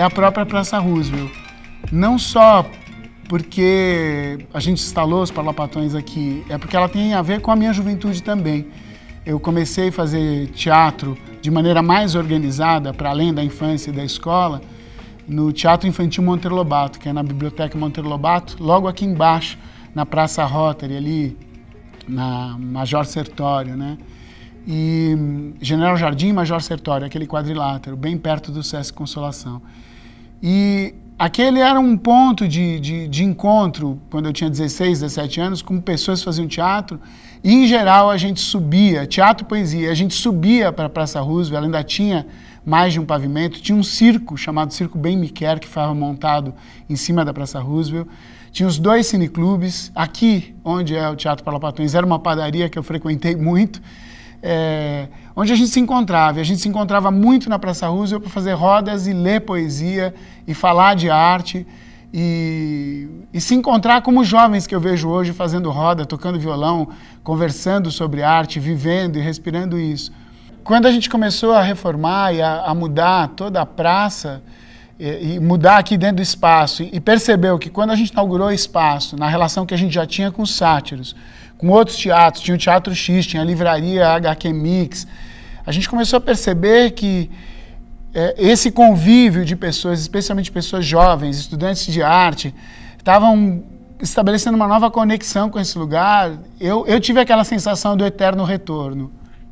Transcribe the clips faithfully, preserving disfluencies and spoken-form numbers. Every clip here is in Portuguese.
a própria Praça Roosevelt. Não só porque a gente instalou os Parlapatões aqui, é porque ela tem a ver com a minha juventude também. Eu comecei a fazer teatro de maneira mais organizada, para além da infância e da escola, no Teatro Infantil Monteiro Lobato, que é na Biblioteca Monteiro Lobato, logo aqui embaixo, na Praça Rotary, ali na Major Sertório, né? E General Jardim e Major Sertório, aquele quadrilátero, bem perto do Sesc Consolação. E aquele era um ponto de, de, de encontro, quando eu tinha dezesseis, dezessete anos, com pessoas que faziam teatro, e em geral a gente subia, teatro e poesia, a gente subia para a Praça Roosevelt, ela ainda tinha mais de um pavimento, tinha um circo chamado Circo Ben Miquer, que ficava montado em cima da Praça Roosevelt, tinha os dois cineclubes, aqui onde é o Teatro Parlapatões, era uma padaria que eu frequentei muito, é, onde a gente se encontrava, e a gente se encontrava muito na Praça Roosevelt para fazer rodas e ler poesia e falar de arte e, e se encontrar como jovens que eu vejo hoje fazendo roda, tocando violão, conversando sobre arte, vivendo e respirando isso. Quando a gente começou a reformar e a, a mudar toda a praça e, e mudar aqui dentro do espaço e, e percebeu que quando a gente inaugurou o espaço, na relação que a gente já tinha com os sátiros, com outros teatros, tinha o Teatro X, tinha a livraria H Q Mix, a gente começou a perceber que é, esse convívio de pessoas, especialmente pessoas jovens, estudantes de arte, estavam estabelecendo uma nova conexão com esse lugar. Eu, eu tive aquela sensação do eterno retorno.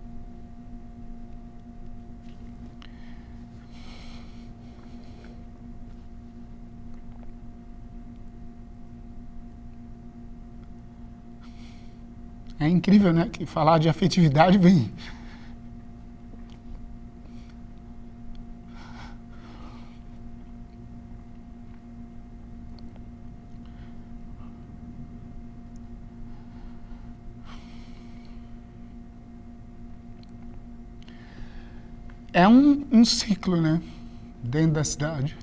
É incrível, né? Que falar de afetividade vem... É um, um ciclo, né? Dentro da cidade.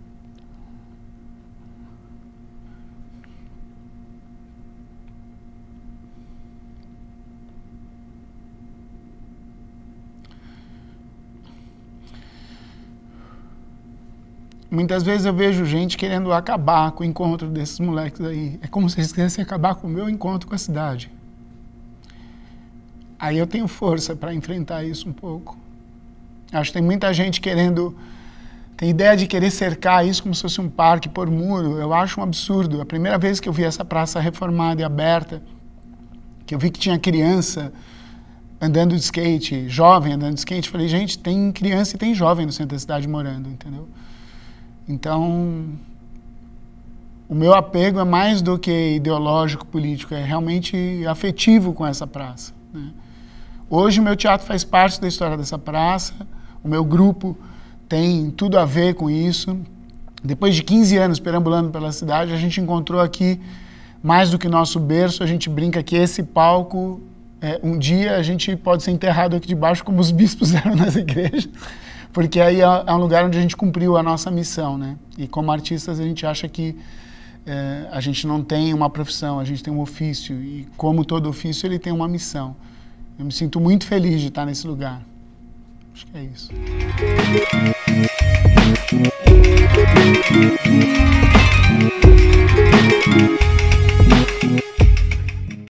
Muitas vezes eu vejo gente querendo acabar com o encontro desses moleques aí. É como se eles quisessem acabar com o meu encontro com a cidade. Aí eu tenho força para enfrentar isso um pouco. Acho que tem muita gente querendo... Tem ideia de querer cercar isso como se fosse um parque por muro. Eu acho um absurdo. A primeira vez que eu vi essa praça reformada e aberta, que eu vi que tinha criança andando de skate, jovem andando de skate, falei, gente, tem criança e tem jovem no centro da cidade morando, entendeu? Então, o meu apego é mais do que ideológico, político, é realmente afetivo com essa praça, né? Hoje o meu teatro faz parte da história dessa praça, o meu grupo tem tudo a ver com isso. Depois de quinze anos perambulando pela cidade, a gente encontrou aqui, mais do que nosso berço, a gente brinca que esse palco, é, um dia a gente pode ser enterrado aqui debaixo como os bispos eram nas igrejas. Porque aí é um lugar onde a gente cumpriu a nossa missão, né? E como artistas a gente acha que é, a gente não tem uma profissão, a gente tem um ofício. E como todo ofício, ele tem uma missão. Eu me sinto muito feliz de estar nesse lugar. Acho que é isso.